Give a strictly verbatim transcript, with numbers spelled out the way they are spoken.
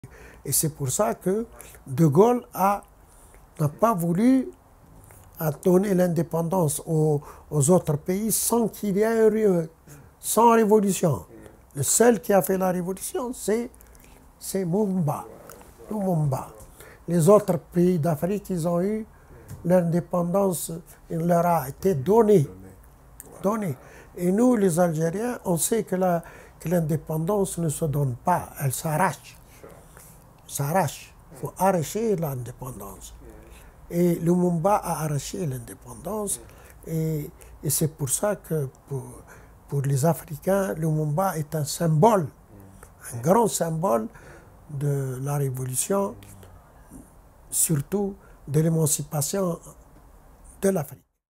Et c'est pour ça que De Gaulle n'a pas voulu à donner l'indépendance aux, aux autres pays sans qu'il y ait eu, sans révolution. Le seul qui a fait la révolution, c'est Lumumba. Lumumba. Les autres pays d'Afrique, ils ont eu l'indépendance, il leur a été donnée. Donnée. Et nous, les Algériens, on sait que l'indépendance ne se donne pas, elle s'arrache. S'arrache. Il faut arracher l'indépendance. Et Lumumba a arraché l'indépendance. Et, et c'est pour ça que pour, pour les Africains, Lumumba est un symbole, un grand symbole de la révolution, surtout de l'émancipation de l'Afrique.